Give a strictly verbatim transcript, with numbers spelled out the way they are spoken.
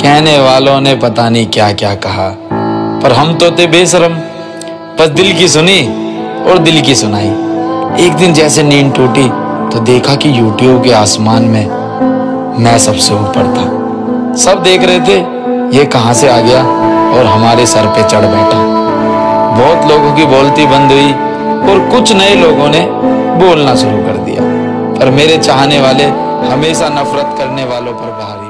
कहने वालों ने पता नहीं क्या क्या कहा, पर हम तो थे बेशरम, बस दिल की सुनी और दिल की सुनाई। एक दिन जैसे नींद टूटी तो देखा कि यूट्यूब के आसमान में मैं सबसे ऊपर था। सब देख रहे थे ये कहां से आ गया और हमारे सर पे चढ़ बैठा। बहुत लोगों की बोलती बंद हुई और कुछ नए लोगों ने बोलना शुरू कर दिया, पर मेरे चाहने वाले हमेशा नफरत करने वालों पर भारी